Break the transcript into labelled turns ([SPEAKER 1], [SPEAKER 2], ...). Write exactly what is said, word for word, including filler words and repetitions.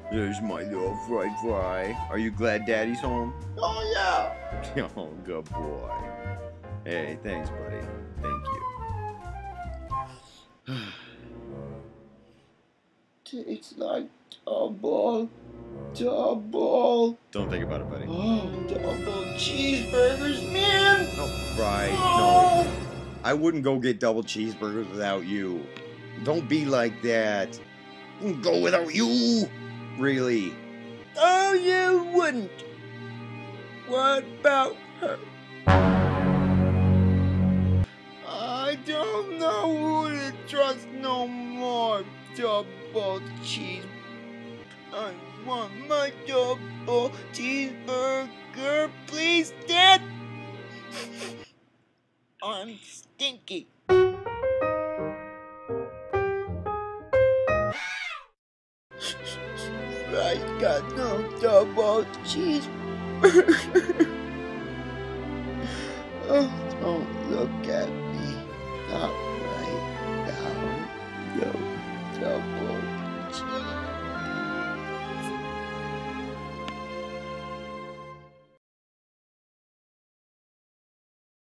[SPEAKER 1] There's my little fry fry. Are you glad Daddy's home?
[SPEAKER 2] Oh, yeah.
[SPEAKER 1] Oh, good boy. Hey, thanks, buddy. Thank you.
[SPEAKER 2] Tastes like double, double.
[SPEAKER 1] Don't think about it, buddy.
[SPEAKER 2] Oh, double cheeseburgers, man.
[SPEAKER 1] No, Fry,
[SPEAKER 2] Oh.
[SPEAKER 1] no. I wouldn't go get double cheeseburgers without you. Don't be like that. I wouldn't go without you. Really.
[SPEAKER 2] Oh, you wouldn't. What about her? I don't know who to trust no more. Double cheese. I want my double cheeseburger, please, Dad. I'm stinky. I got no double cheeseburger. Oh, don't look at me. Stop.